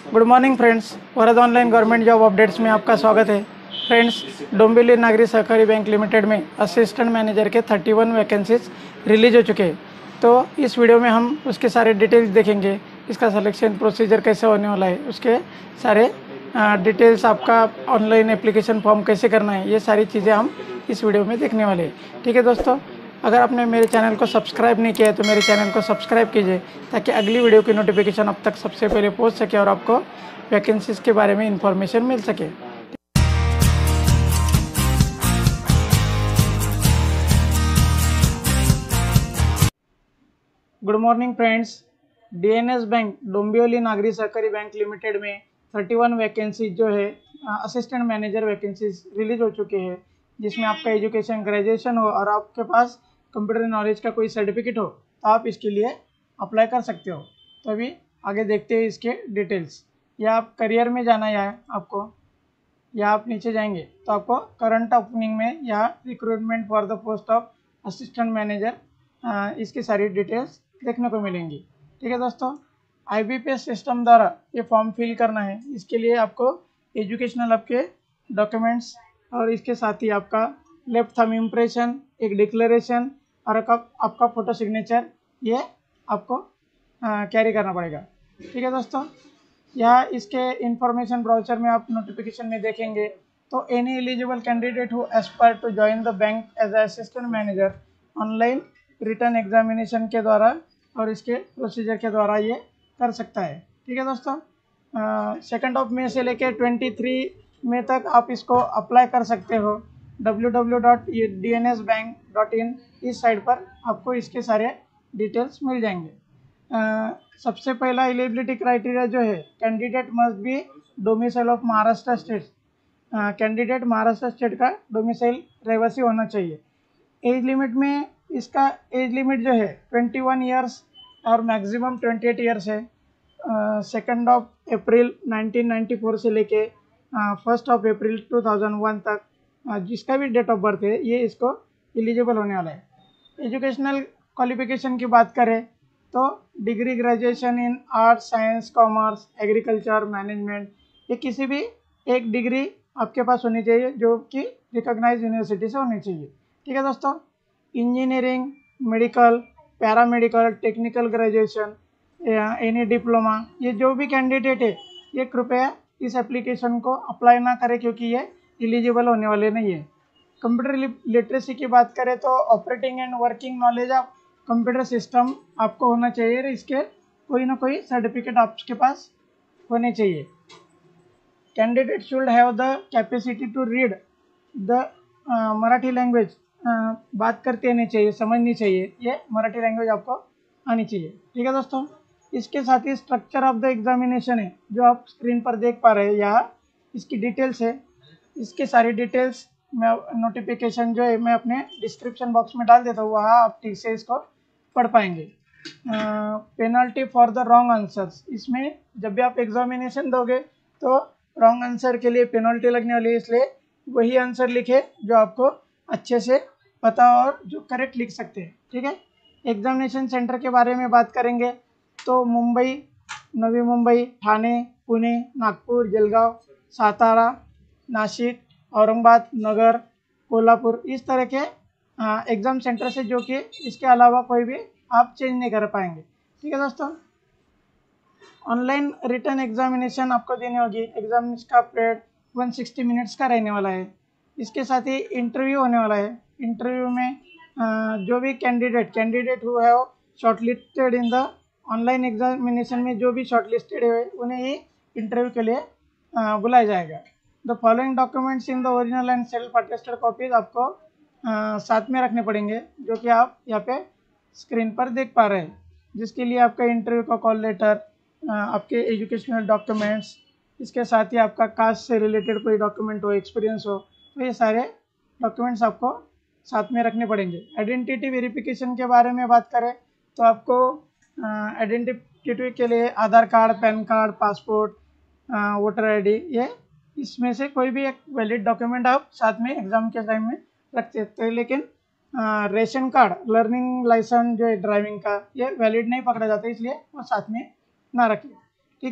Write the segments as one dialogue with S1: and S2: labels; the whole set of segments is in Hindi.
S1: Good morning friends, Varad online government job updates में आपका स्वागत है। Friends, Dombivli Nagari Sahakari bank limited में असिस्टेंट मैनेजर के 31 वैकेंसीज रिलीज हो चुके हैं। तो इस वीडियो में हम उसके सारे डिटेल्स देखेंगे। इसका सिलेक्शन प्रोसीजर कैसे होने वाला है, उसके सारे डिटेल्स, आपका ऑनलाइन एप्लीकेशन फॉर्म कैसे करना है, ये सारी चीज़ें हम इस वीडियो में देखने वाले हैं। ठीक है दोस्तों, अगर आपने मेरे चैनल को सब्सक्राइब नहीं किया है तो मेरे चैनल को सब्सक्राइब कीजिए ताकि अगली वीडियो की नोटिफिकेशन अब तक सबसे पहले पहुंच सके और आपको वैकेंसीज़ के बारे में इंफॉर्मेशन मिल सके। Good morning friends, DNS bank Dombivli Nagari Sahakari bank limited में 31 वैकेंसी जो है असिस्टेंट मैनेजर वैकेंसीज रिलीज हो चुके हैं, जिसमें आपका एजुकेशन ग्रेजुएशन हो और आपके पास कंप्यूटर नॉलेज का कोई सर्टिफिकेट हो तो आप इसके लिए अप्लाई कर सकते हो। तो अभी आगे देखते हैं इसके डिटेल्स। या आप करियर में जाना है आपको, या आप नीचे जाएंगे तो आपको करंट ओपनिंग में या recruitment for the post of assistant manager इसकी सारी डिटेल्स देखने को मिलेंगी। ठीक है दोस्तों, आईबीपीएस सिस्टम द्वारा ये फॉर्म फिल करना है। इसके लिए आपको एजुकेशनल आपके डॉक्यूमेंट्स और इसके साथ ही आपका लेफ्ट थंब इम्प्रेशन, एक डिक्लेरेशन और आपका फ़ोटो सिग्नेचर, ये आपको कैरी करना पड़ेगा। ठीक है दोस्तों, या इसके इंफॉर्मेशन ब्राउचर में आप नोटिफिकेशन में देखेंगे तो any eligible candidate who aspire to join the bank as assistant manager online written examination के द्वारा और इसके प्रोसीजर के द्वारा ये कर सकता है। ठीक है दोस्तों, 2 मई से लेकर 23 मई तक आप इसको अप्लाई कर सकते हो। www.dnsbank.in इस साइट पर आपको इसके सारे डिटेल्स मिल जाएंगे। सबसे पहला एलिजिबिलिटी क्राइटेरिया जो है, candidate must be domicile of Maharashtra state. Candidate Maharashtra state का डोमिसाइल रहवासी होना चाहिए। एज लिमिट में इसका एज लिमिट जो है 21 ईयर्स और मैक्सिमम 28 ईयर्स है। 2 अप्रैल 1994 से लेके 1 अप्रैल 2001 तक जिसका भी डेट ऑफ बर्थ है ये इसको एलिजिबल होने वाला है। एजुकेशनल क्वालिफिकेशन की बात करें तो degree graduation in arts, science, commerce, agriculture, management, ये किसी भी एक डिग्री आपके पास होनी चाहिए जो कि रिकॉग्नाइज यूनिवर्सिटी से होनी चाहिए। ठीक है दोस्तों, engineering, medical, paramedical, technical graduation या एनी डिप्लोमा, ये जो भी कैंडिडेट है ये कृपया इस एप्लीकेशन को अप्लाई ना करें क्योंकि ये एलिजिबल होने वाले नहीं है। कंप्यूटर लिटरेसी की बात करें तो operating and working knowledge of computer system आपको होना चाहिए। इसके कोई ना कोई सर्टिफिकेट आपके पास होने चाहिए। Candidate should have the capacity to read the Marathi language, बात करते आनी चाहिए, समझनी चाहिए, ये मराठी लैंग्वेज आपको आनी चाहिए। ठीक है दोस्तों, इसके साथ ही स्ट्रक्चर ऑफ द एग्जामिनेशन है जो आप स्क्रीन पर देख पा रहे हैं, यहाँ इसकी डिटेल्स है। इसके सारी डिटेल्स मैं नोटिफिकेशन जो है मैं अपने डिस्क्रिप्शन बॉक्स में डाल देता हूँ, वहाँ आप ठीक से इसको पढ़ पाएंगे। Penalty for the wrong answers, इसमें जब भी आप एग्जामिनेशन दोगे तो रॉन्ग आंसर के लिए पेनल्टी लगने वाली है, इसलिए वही आंसर लिखे जो आपको अच्छे से पता और जो करेक्ट लिख सकते हैं। ठीक है, एग्जामिनेशन सेंटर के बारे में बात करेंगे तो मुंबई, नवी मुंबई, ठाणे, पुणे, नागपुर, जलगांव, सातारा, नासिक, औरंगाबाद, नगर, कोल्हापुर, इस तरह के एग्ज़ाम सेंटर से जो कि इसके अलावा कोई भी आप चेंज नहीं कर पाएंगे। ठीक है दोस्तों, ऑनलाइन रिटर्न एग्जामिनेशन आपको देनी होगी। एग्जाम का पीरियड 160 मिनट्स का रहने वाला है। इसके साथ ही इंटरव्यू होने वाला है। इंटरव्यू में जो भी candidate who have shortlisted in the online examination में जो भी शॉर्टलिस्टेड है उन्हें ही इंटरव्यू के लिए बुलाया जाएगा। The following documents in the original and self attested copies आपको साथ में रखने पड़ेंगे जो कि आप यहाँ पे स्क्रीन पर देख पा रहे हैं, जिसके लिए आपका इंटरव्यू का कॉल लेटर, आपके एजुकेशनल डॉक्यूमेंट्स, इसके साथ ही आपका कास्ट से रिलेटेड कोई डॉक्यूमेंट हो, एक्सपीरियंस हो, तो ये सारे डॉक्यूमेंट्स आपको साथ में रखने पड़ेंगे। आइडेंटिटी वेरिफिकेशन के बारे में बात करें तो आपको आइडेंटिटी के लिए Aadhaar card, PAN card, passport, voter ID, ये इसमें से कोई भी एक वैलिड डॉक्यूमेंट आप साथ में एग्ज़ाम के टाइम में रख सकते हैं। लेकिन रेशन कार्ड, लर्निंग लाइसेंस जो है ड्राइविंग का, ये वैलिड नहीं पकड़ा जाता, इसलिए वो साथ में ना रखें। ठीक है,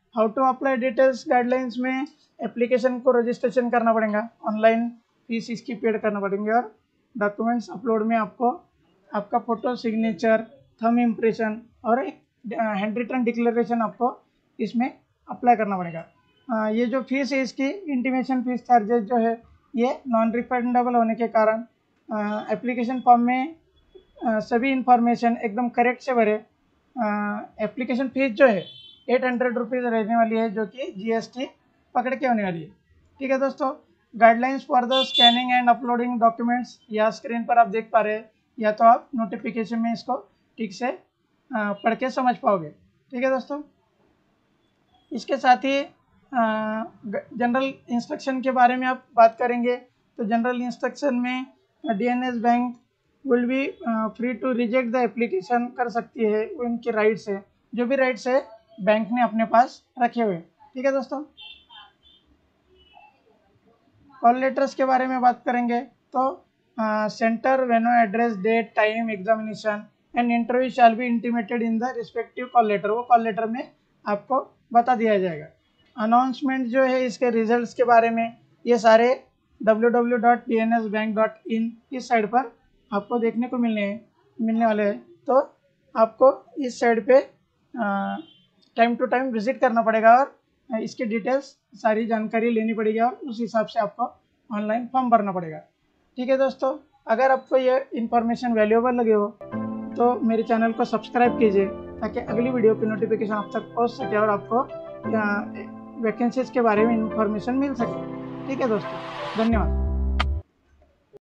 S1: how to apply details guidelines में एप्लीकेशन को रजिस्ट्रेशन करना पड़ेगा, ऑनलाइन फीस इसकी पेड करना पड़ेंगे, और डॉक्यूमेंट्स अपलोड में आपको आपका फ़ोटो, सिग्नेचर, थंब इम्प्रेशन और एक हैंड रिटन डिक्लेरेशन आपको इसमें अप्लाई करना पड़ेगा। ये जो फीस है इसकी इंटीमेशन फीस चार्जेस जो है ये नॉन रिफंडेबल होने के कारण एप्लीकेशन फॉर्म में सभी इंफॉर्मेशन एकदम करेक्ट से भरे। एप्लीकेशन फ़ीस जो है 800 रुपीज़ रहने वाली है, जो कि GST पकड़ के होने वाली है। ठीक है दोस्तों, guidelines for the scanning and uploading documents यहाँ स्क्रीन पर आप देख पा रहे हैं, या तो आप नोटिफिकेशन में इसको ठीक से पढ़ के समझ पाओगे। ठीक है दोस्तों, इसके साथ ही जनरल इंस्ट्रक्शन के बारे में आप बात करेंगे तो जनरल इंस्ट्रक्शन में DNS bank will be free to reject the application कर सकती है, वो इनके राइट्स है, जो भी राइट्स है बैंक ने अपने पास रखे हुए। ठीक है दोस्तों, कॉल लेटर्स के बारे में बात करेंगे तो centre, venue, address, date, time, examination and interview shall be intimated in the respective call letter, वो कॉल लेटर में आपको बता दिया जाएगा। अनाउंसमेंट जो है इसके रिजल्ट्स के बारे में ये सारे www.dnsbank.in इस साइड पर आपको देखने को मिलने वाले हैं। तो आपको इस साइड पे टाइम टू टाइम विजिट करना पड़ेगा और इसकी डिटेल्स सारी जानकारी लेनी पड़ेगी और उस हिसाब से आपको ऑनलाइन फॉर्म भरना पड़ेगा। ठीक है दोस्तों, अगर आपको ये इन्फॉर्मेशन वैल्यूएबल लगे हो तो मेरे चैनल को सब्सक्राइब कीजिए ताकि अगली वीडियो की नोटिफिकेशन आप तक पहुंच सके और आपको वैकेंसीज के बारे में इन्फॉर्मेशन मिल सके। ठीक है दोस्तों, धन्यवाद।